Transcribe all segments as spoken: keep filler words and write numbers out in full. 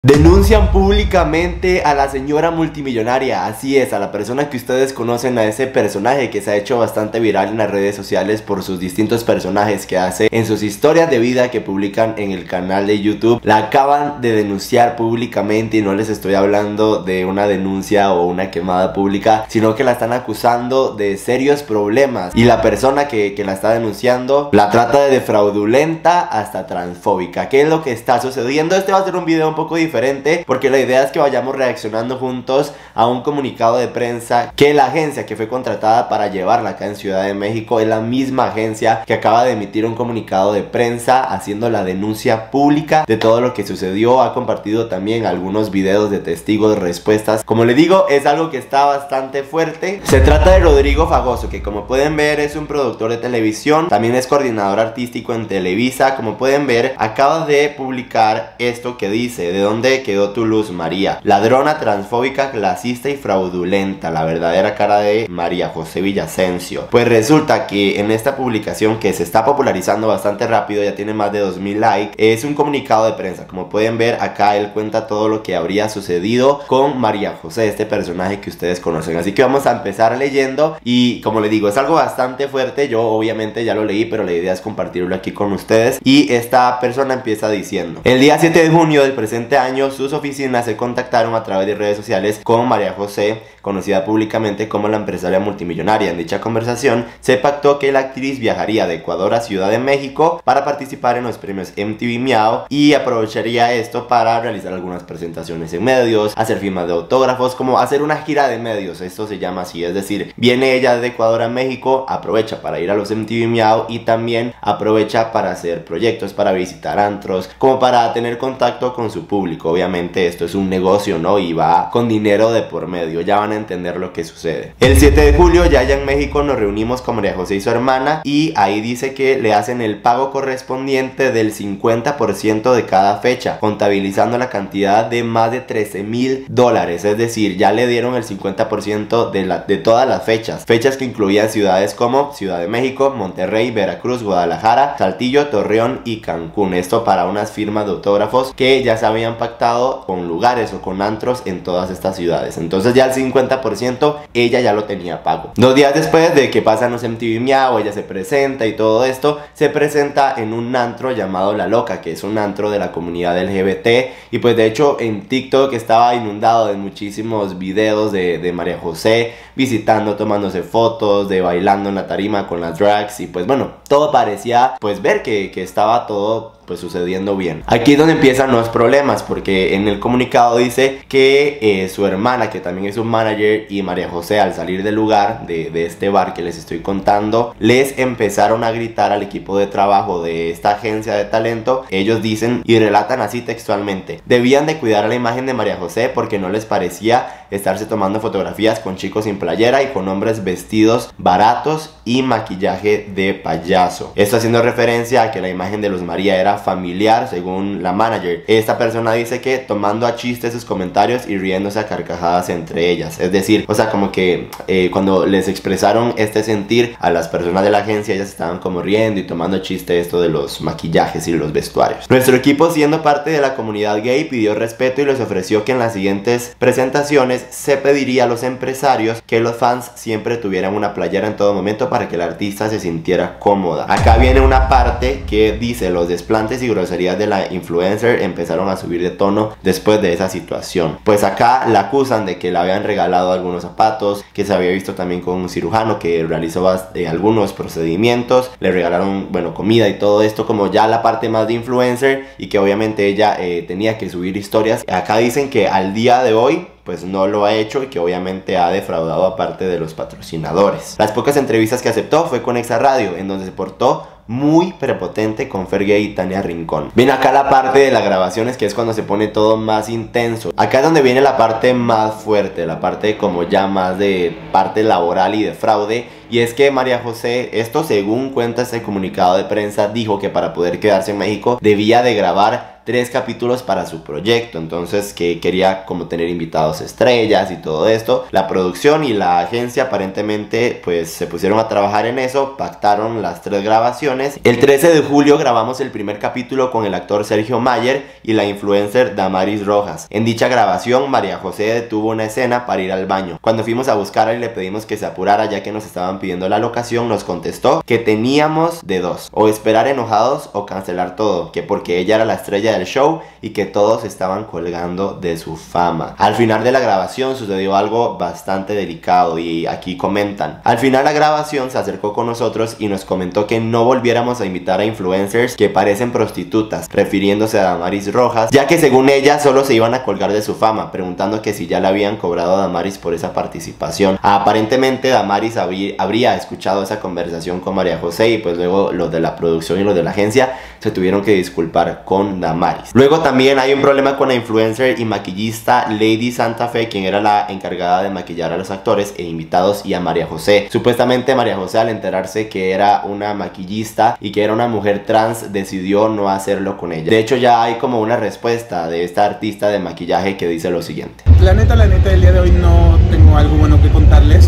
Denuncian públicamente a la señora multimillonaria, así es, a la persona que ustedes conocen, a ese personaje que se ha hecho bastante viral en las redes sociales por sus distintos personajes que hace en sus historias de vida que publican en el canal de YouTube. La acaban de denunciar públicamente y no les estoy hablando de una denuncia o una quemada pública, sino que la están acusando de serios problemas y la persona que, que la está denunciando la trata de fraudulenta hasta transfóbica. ¿Qué es lo que está sucediendo? Este va a ser un video un poco diferente diferente porque la idea es que vayamos reaccionando juntos a un comunicado de prensa que la agencia que fue contratada para llevarla acá en Ciudad de México es la misma agencia que acaba de emitir un comunicado de prensa haciendo la denuncia pública de todo lo que sucedió. Ha compartido también algunos videos de testigos, respuestas. Como les digo, es algo que está bastante fuerte. Se trata de Rodrigo Fagoso, que como pueden ver es un productor de televisión, también es coordinador artístico en Televisa. Como pueden ver, acaba de publicar esto que dice: ¿de dónde quedó tu luz, María? Ladrona, transfóbica, clasista y fraudulenta, la verdadera cara de María José Villasencio. Pues resulta que en esta publicación, que se está popularizando bastante rápido, ya tiene más de dos mil likes, es un comunicado de prensa. Como pueden ver acá, él cuenta todo lo que habría sucedido con María José, este personaje que ustedes conocen. Así que vamos a empezar leyendo y, como les digo, es algo bastante fuerte. Yo obviamente ya lo leí, pero la idea es compartirlo aquí con ustedes. Y esta persona empieza diciendo: el día siete de junio del presente año, sus oficinas se contactaron a través de redes sociales con María José, conocida públicamente como la empresaria multimillonaria. En dicha conversación se pactó que la actriz viajaría de Ecuador a Ciudad de México para participar en los premios M T V Miau y aprovecharía esto para realizar algunas presentaciones en medios, hacer firmas de autógrafos, como hacer una gira de medios. Esto se llama así, es decir, viene ella de Ecuador a México, aprovecha para ir a los M T V Miau y también aprovecha para hacer proyectos, para visitar antros, como para tener contacto con su público. Obviamente esto es un negocio, ¿no? Y va con dinero de por medio. Ya van a entender lo que sucede. El siete de julio, ya allá en México, nos reunimos con María José y su hermana y ahí dice que le hacen el pago correspondiente del cincuenta por ciento de cada fecha, contabilizando la cantidad de más de trece mil dólares. Es decir, ya le dieron el cincuenta por ciento de, la, de todas las fechas. Fechas que incluían ciudades como Ciudad de México, Monterrey, Veracruz, Guadalajara, Saltillo, Torreón y Cancún. Esto para unas firmas de autógrafos que ya se habían pactado con lugares o con antros en todas estas ciudades. Entonces ya el cincuenta por ciento ella ya lo tenía pago. Dos días después de que pasan los M T V Miau, ella se presenta y todo esto, se presenta en un antro llamado La Loca, que es un antro de la comunidad L G B T. Y pues de hecho en TikTok estaba inundado de muchísimos videos de, de María José visitando, tomándose fotos, de bailando en la tarima con las drags. Y pues bueno, todo parecía pues ver que, que estaba todo pues sucediendo bien. Aquí es donde empiezan los problemas, porque en el comunicado dice que eh, su hermana, que también es un manager, y María José, al salir del lugar de, de este bar que les estoy contando, les empezaron a gritar al equipo de trabajo de esta agencia de talento. Ellos dicen y relatan así textualmente: debían de cuidar la imagen de María José porque no les parecía estarse tomando fotografías con chicos sin playera y con hombres vestidos baratos y maquillaje de payaso. Esto haciendo referencia a que la imagen de Luz María era familiar, según la manager. Esta persona dice que tomando a chiste sus comentarios y riéndose a carcajadas entre ellas. Es decir, o sea, como que eh, cuando les expresaron este sentir a las personas de la agencia, ellas estaban como riendo y tomando chiste esto de los maquillajes y los vestuarios. Nuestro equipo, siendo parte de la comunidad gay, pidió respeto y les ofreció que en las siguientes presentaciones se pediría a los empresarios que los fans siempre tuvieran una playera en todo momento para que la artista se sintiera cómoda. Acá viene una parte que dice: los desplantes y groserías de la influencer empezaron a subir de tono después de esa situación. Pues acá la acusan de que le habían regalado algunos zapatos, que se había visto también con un cirujano que realizó eh, algunos procedimientos, le regalaron, bueno, comida y todo esto, como ya la parte más de influencer, y que obviamente ella eh, tenía que subir historias. Acá dicen que al día de hoy pues no lo ha hecho y que obviamente ha defraudado a parte de los patrocinadores. Las pocas entrevistas que aceptó fue con Exa Radio, en donde se portó muy prepotente con Fergay y Tania Rincón. Viene acá la parte de las grabaciones, que es cuando se pone todo más intenso. Acá es donde viene la parte más fuerte, la parte como ya más de parte laboral y de fraude. Y es que María José, esto según cuenta este comunicado de prensa, dijo que para poder quedarse en México debía de grabar tres capítulos para su proyecto, entonces que quería como tener invitados estrellas y todo esto. La producción y la agencia aparentemente pues se pusieron a trabajar en eso, pactaron las tres grabaciones. El trece de julio grabamos el primer capítulo con el actor Sergio Mayer y la influencer Damaris Rojas. En dicha grabación María José detuvo una escena para ir al baño. Cuando fuimos a buscarla y le pedimos que se apurara ya que nos estaban pidiendo la locación, nos contestó que teníamos de dos, o esperar enojados o cancelar todo, que porque ella era la estrella del show y que todos estaban colgando de su fama. Al final de la grabación sucedió algo bastante delicado y aquí comentan: al final la grabación se acercó con nosotros y nos comentó que no volviéramos a invitar a influencers que parecen prostitutas, refiriéndose a Damaris Rojas, ya que según ella solo se iban a colgar de su fama, preguntando que si ya le habían cobrado a Damaris por esa participación. Aparentemente Damaris habría, habría escuchado esa conversación con María José y pues luego los de la producción y los de la agencia se tuvieron que disculpar con Damaris. Luego también hay un problema con la influencer y maquillista Lady Santa Fe, quien era la encargada de maquillar a los actores e invitados, y a María José. Supuestamente María José, al enterarse que era una maquillista y que era una mujer trans, decidió no hacerlo con ella. De hecho ya hay como una respuesta de esta artista de maquillaje que dice lo siguiente: la neta, la neta, el día de hoy no tengo algo bueno que contarles.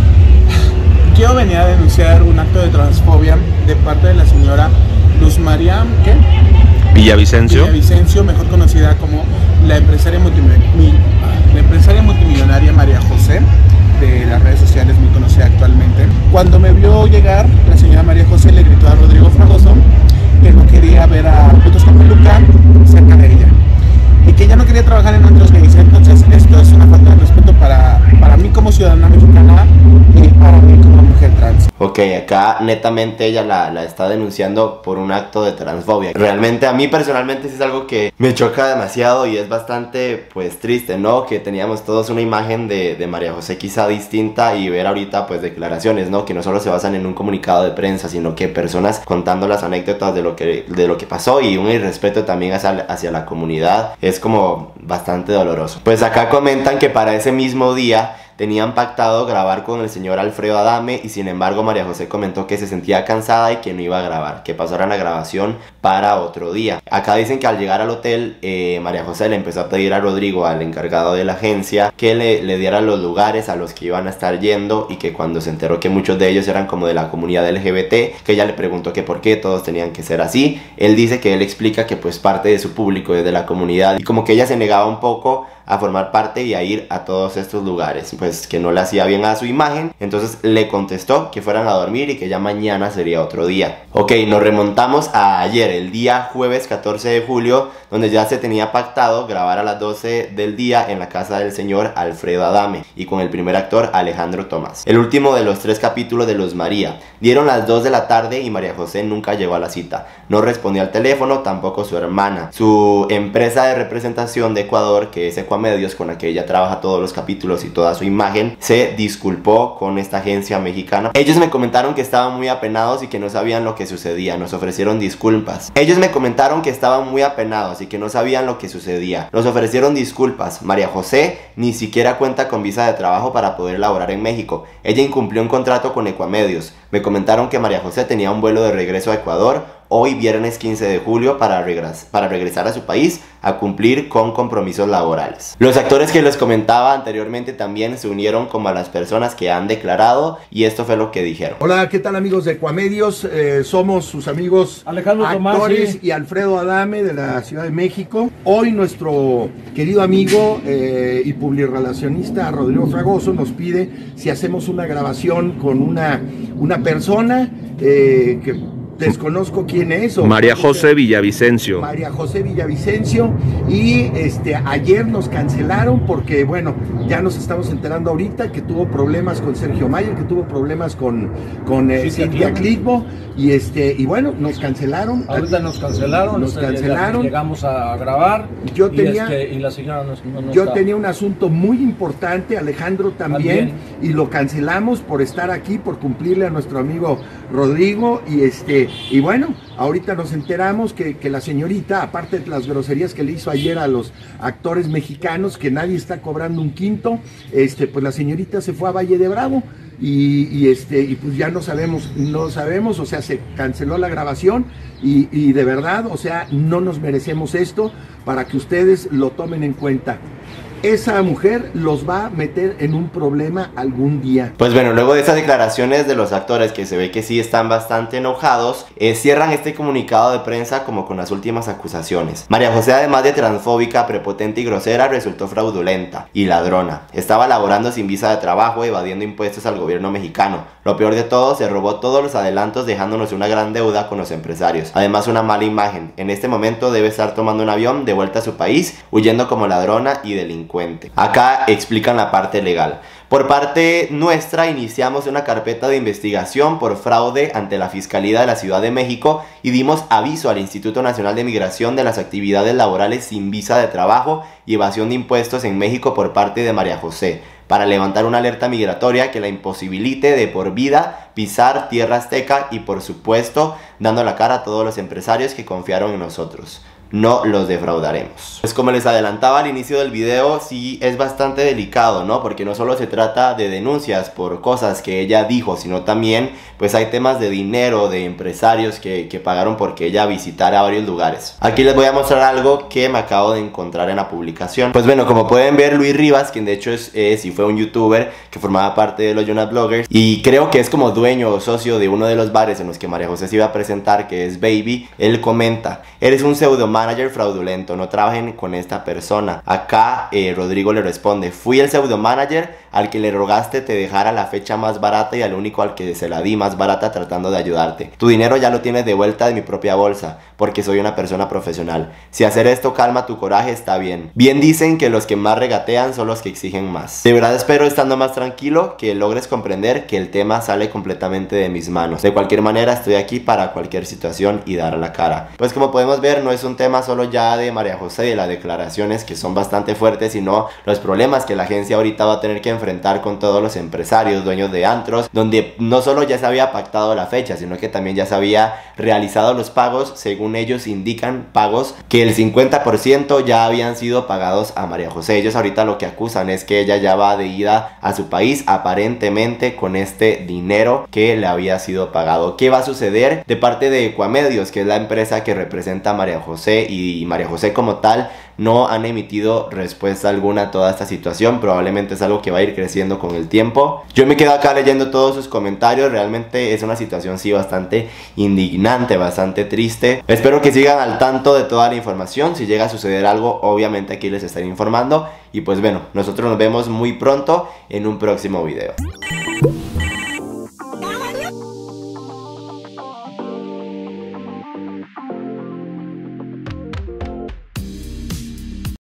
Quiero venir a denunciar un acto de transfobia de parte de la señora Luz María ¿qué? Villavicencio. Villavicencio, mejor conocida como la empresaria, multimillonaria, la empresaria multimillonaria María José, de las redes sociales, muy conocida actualmente. Cuando me vio llegar, la señora María José le gritó a Rodrigo Fragoso que no quería ver a putos con peluca cerca de ella y que ya no quería trabajar en otros gays. Entonces esto es una falta de respeto para, para mí como ciudadana mexicana y para mí como mujer trans. Ok, acá netamente ella la, la está denunciando por un acto de transfobia. Realmente a mí personalmente sí es algo que me choca demasiado y es bastante pues triste, ¿no? Que teníamos todos una imagen de, de María José quizá distinta y ver ahorita pues declaraciones, ¿no? Que no solo se basan en un comunicado de prensa, sino que personas contando las anécdotas de lo que, de lo que pasó, y un irrespeto también hacia, hacia la comunidad. Es como bastante doloroso. Pues acá comentan que para ese mismo día tenían pactado grabar con el señor Alfredo Adame y sin embargo María José comentó que se sentía cansada y que no iba a grabar, que pasaran la grabación para otro día. Acá dicen que al llegar al hotel eh, María José le empezó a pedir a Rodrigo, al encargado de la agencia, que le, le diera los lugares a los que iban a estar yendo, y que cuando se enteró que muchos de ellos eran como de la comunidad L G B T, que ella le preguntó que por qué todos tenían que ser así. Él dice que él explica que pues parte de su público es de la comunidad y como que ella se negaba un poco a formar parte y a ir a todos estos lugares, pues que no le hacía bien a su imagen. Entonces le contestó que fueran a dormir y que ya mañana sería otro día. Ok, nos remontamos a ayer, el día jueves catorce de julio, donde ya se tenía pactado grabar a las doce del día en la casa del señor Alfredo Adame y con el primer actor Alejandro Tomás. El último de los tres capítulos de Luz María. Dieron las dos de la tarde y María José nunca llegó a la cita. No respondió al teléfono, tampoco su hermana. Su empresa de representación de Ecuador, que es Ecuamedios, con la que ella trabaja todos los capítulos y toda su imagen, se disculpó con esta agencia mexicana. Ellos me comentaron que estaban muy apenados y que no sabían lo que sucedía. Nos ofrecieron disculpas. Ellos me comentaron que estaban muy apenados y que no sabían lo que sucedía. Nos ofrecieron disculpas. María José ni siquiera cuenta con visa de trabajo para poder laborar en México. Ella incumplió un contrato con Ecuamedios. Me comentaron que María José tenía un vuelo de regreso a Ecuador hoy viernes quince de julio para, regres para regresar a su país a cumplir con compromisos laborales. Los actores que les comentaba anteriormente también se unieron como a las personas que han declarado, y esto fue lo que dijeron. Hola, ¿qué tal amigos de Ecuamedios? Eh, somos sus amigos Alejandro actores Tomás, sí. y Alfredo Adame de la Ciudad de México. Hoy nuestro querido amigo eh, y publirelacionista Rodrigo Fragoso nos pide si hacemos una grabación con una, una persona eh, que desconozco quién es. O María José Villavicencio. María José Villavicencio. Y este, ayer nos cancelaron porque, bueno, ya nos estamos enterando ahorita que tuvo problemas con Sergio Mayer, que tuvo problemas con, con eh, Cintia Clitbo. Y, este, y bueno, nos cancelaron. Ahorita nos cancelaron. Nos cancelaron. Llegamos a grabar. Yo tenía, y, este, y la señora no, no, no yo está. tenía un asunto muy importante, Alejandro también, también, y lo cancelamos por estar aquí, por cumplirle a nuestro amigo Rodrigo. Y este y bueno, ahorita nos enteramos que, que la señorita, aparte de las groserías que le hizo ayer a los actores mexicanos, que nadie está cobrando un quinto, este, pues la señorita se fue a Valle de Bravo. y, y, este, y pues ya no sabemos, no sabemos, o sea, se canceló la grabación y, y de verdad, o sea, no nos merecemos esto, para que ustedes lo tomen en cuenta. Esa mujer los va a meter en un problema algún día. Pues bueno, luego de esas declaraciones de los actores, que se ve que sí están bastante enojados, eh, cierran este comunicado de prensa como con las últimas acusaciones. María José, además de transfóbica, prepotente y grosera, resultó fraudulenta y ladrona. Estaba laborando sin visa de trabajo, evadiendo impuestos al gobierno mexicano. Lo peor de todo, se robó todos los adelantos, dejándonos una gran deuda con los empresarios. Además, una mala imagen. En este momento debe estar tomando un avión de vuelta a su país, huyendo como ladrona y delincuente. Acá explican la parte legal. Por parte nuestra iniciamos una carpeta de investigación por fraude ante la Fiscalía de la Ciudad de México y dimos aviso al Instituto Nacional de Migración de las actividades laborales sin visa de trabajo y evasión de impuestos en México por parte de María José, para levantar una alerta migratoria que la imposibilite de por vida pisar tierra azteca y, por supuesto, dando la cara a todos los empresarios que confiaron en nosotros. No los defraudaremos. Pues como les adelantaba al inicio del video, sí es bastante delicado, ¿no? Porque no solo se trata de denuncias por cosas que ella dijo, sino también pues hay temas de dinero, de empresarios que, que pagaron porque ella visitara varios lugares. Aquí les voy a mostrar algo que me acabo de encontrar en la publicación. Pues bueno, como pueden ver, Luis Rivas, quien de hecho es, es y fue un youtuber que formaba parte de los Jonas Bloggers, y creo que es como dueño o socio de uno de los bares en los que María José se iba a presentar, que es Baby. Él comenta: eres un pseudo manager fraudulento, no trabajen con esta persona. Acá eh, Rodrigo le responde: fui el pseudo manager al que le rogaste te dejara la fecha más barata y al único al que se la di más barata tratando de ayudarte. Tu dinero ya lo tienes de vuelta de mi propia bolsa, porque soy una persona profesional. Si hacer esto calma tu coraje, está bien. Bien dicen que los que más regatean son los que exigen más. De verdad espero, estando más tranquilo, que logres comprender que el tema sale completamente de mis manos. De cualquier manera estoy aquí para cualquier situación y dar la cara. Pues como podemos ver, no es un tema solo ya de María José y de las declaraciones, que son bastante fuertes, sino los problemas que la agencia ahorita va a tener que enfrentar con todos los empresarios, dueños de antros, donde no solo ya se había pactado la fecha, sino que también ya se había realizado los pagos. Según ellos indican, pagos que el cincuenta por ciento ya habían sido pagados a María José. Ellos ahorita lo que acusan es que ella ya va de ida a su país aparentemente con este dinero que le había sido pagado. ¿Qué va a suceder de parte de Ecuamedios, que es la empresa que representa a María José? Y María José como tal no han emitido respuesta alguna a toda esta situación. Probablemente es algo que va a ir creciendo con el tiempo. Yo me quedo acá leyendo todos sus comentarios. Realmente es una situación sí bastante indignante, bastante triste. Espero que sigan al tanto de toda la información. Si llega a suceder algo, obviamente aquí les estaré informando. Y pues bueno, nosotros nos vemos muy pronto en un próximo video.